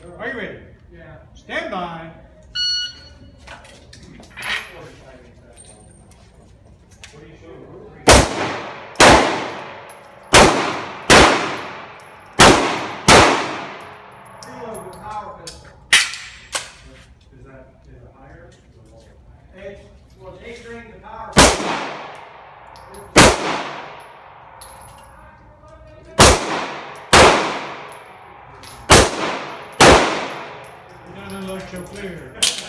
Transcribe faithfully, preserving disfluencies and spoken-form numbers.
Are you ready? Yeah. Stand by. What are you showing? Reload the power pistol. Is that is it higher or lower? It's, well, it's X-ring the power pistol. It doesn't look so clear.